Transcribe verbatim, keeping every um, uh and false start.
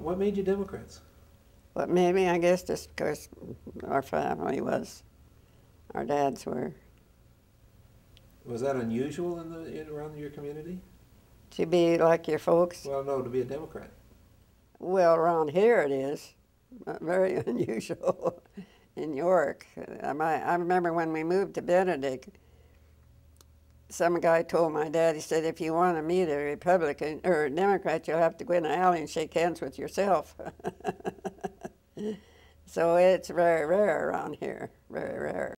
What made you Democrats? But maybe, I guess, just because our family was, our dads were. Was that unusual in the in, around your community? To be like your folks? Well, no, to be a Democrat. Well, around here it is. Not very unusual in York. I, might, I remember when we moved to Benedict, some guy told my dad, he said, if you want to meet a Republican or a Democrat, you'll have to go in the alley and shake hands with yourself. So it's very rare around here, very rare.